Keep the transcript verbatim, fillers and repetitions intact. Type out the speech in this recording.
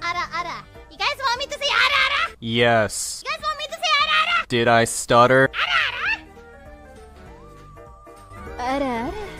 Ara Ara. You guys want me to say Ara Ara? Yes. You guys want me to say Ara Ara? Did I stutter? Ara Ara? Ara Ara.